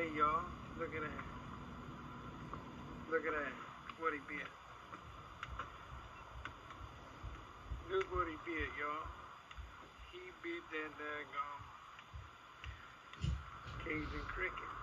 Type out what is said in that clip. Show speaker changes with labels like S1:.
S1: Hey y'all, look at that. Look at that. What he beat. Look what he beat, y'all. He beat that daggone Cajun cricket.